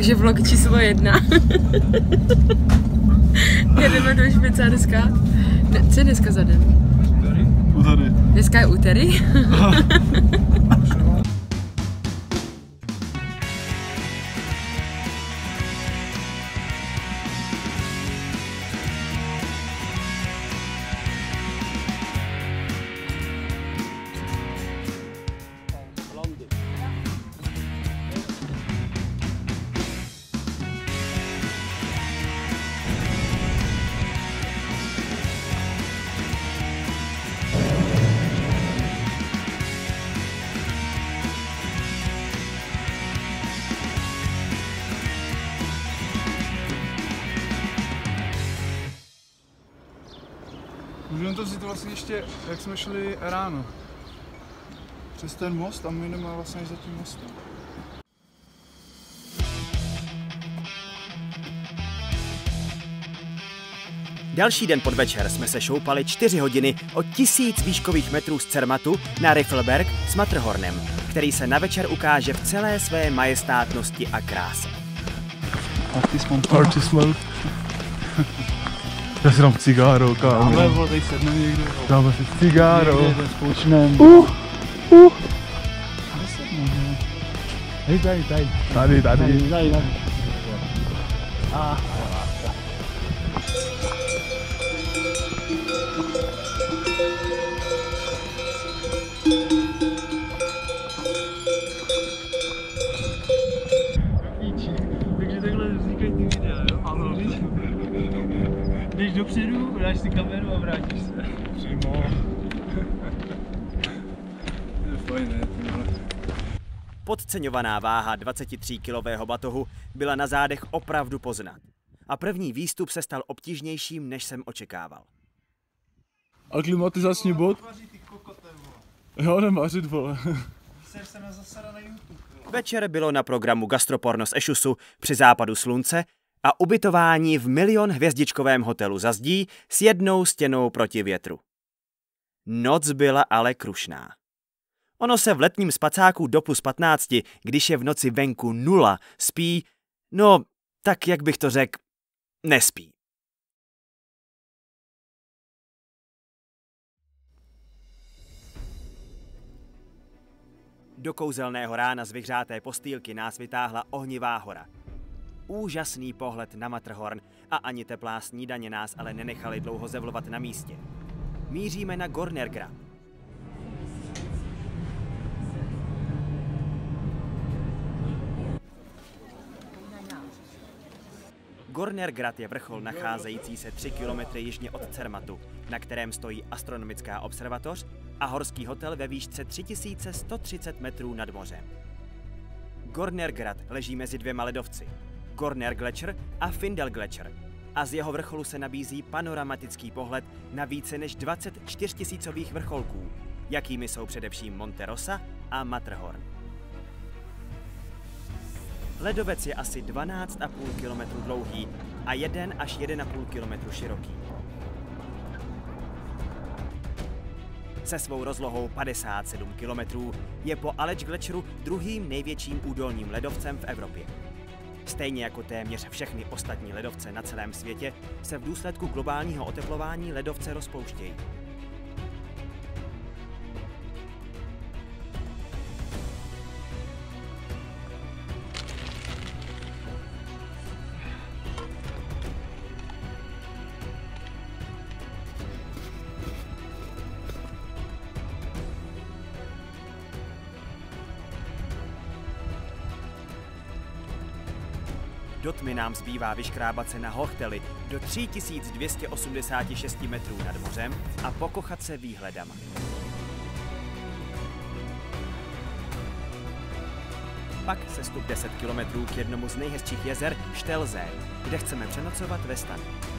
Takže vlog číslo 1. Jedeme do Švýcarska. Co je dneska za den? Úterý. Dneska je úterý. Můžeme to vzít vlastně ještě, jak jsme šli ráno. Přes ten most a my jdeme vlastně za tím mostem. Další den podvečer jsme se šoupali 4 hodiny o 1000 výškových metrů z Zermattu na Riffelberg s Matterhornem, který se na večer ukáže v celé své majestátnosti a kráse. Artisman. Já si dám cigáro, kámo. Dáme, tady sedneme někde. Dáme si cigáro. Společném. Hej, tady. Tady. Takže takhle vznikají ty videa, jo? Ano. Jdeš dopředu, dáš si kameru a vrátíš se. Přímo. To je fajné. Podceňovaná váha 23kilového batohu byla na zádech opravdu poznat. A první výstup se stal obtížnějším, než jsem očekával. A klimatizační bod? Jo, nemařit, vole. Večer bylo na programu gastroporno z Ešusu při západu slunce a ubytování v milionhvězdičkovém hotelu za zdí s jednou stěnou proti větru. Noc byla ale krušná. Ono se v letním spacáku do +15, když je v noci venku 0, spí, no, tak jak bych to řekl, nespí. Do kouzelného rána z vyhřáté postýlky nás vytáhla ohnivá hora. Úžasný pohled na Matterhorn a ani teplá snídaně nás ale nenechali dlouho zevlovat na místě. Míříme na Gornergrat. Gornergrat je vrchol nacházející se 3 kilometry jižně od Zermattu, na kterém stojí astronomická observatoř a horský hotel ve výšce 3130 metrů nad mořem. Gornergrat leží mezi 2 ledovci, Gornergletscher a Findelgletscher, a z jeho vrcholu se nabízí panoramatický pohled na více než 24 000 vrcholků, jakými jsou především Monte Rosa a Matterhorn. Ledovec je asi 12,5 km dlouhý a 1 až 1,5 km široký. Se svou rozlohou 57 km je po Aletschgletscheru druhým největším údolním ledovcem v Evropě. Stejně jako téměř všechny ostatní ledovce na celém světě se v důsledku globálního oteplování ledovce rozpouštějí. Do tmy nám zbývá vyškrábat se na Hochteli do 3286 metrů nad mořem a pokochat se výhledama. Pak sestup 10 km k jednomu z nejhezčích jezer Stelzee, kde chceme přenocovat ve stanu.